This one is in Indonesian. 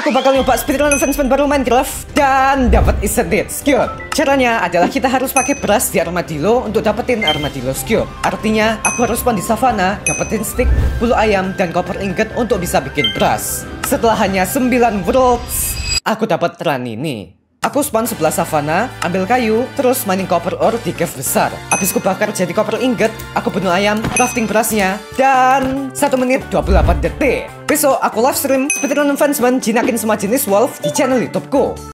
aku bakal nyoba speedrun advancement baru Minecraft dan dapat Isendit skill. Caranya adalah kita harus pakai beras di armadillo untuk dapetin armadillo skill. Artinya aku harus spawn di savana, dapetin stick, bulu ayam, dan copper ingot untuk bisa bikin beras. Setelah hanya 9 worlds, aku dapat run ini. Aku spawn sebelah savana, ambil kayu, terus mining copper ore di cave besar. Habis ku bakar jadi copper ingot, aku bunuh ayam, crafting berasnya, dan 1 menit 28 detik. Besok aku live stream speedrun advancement jinakin semua jenis wolf di channel YouTubeku.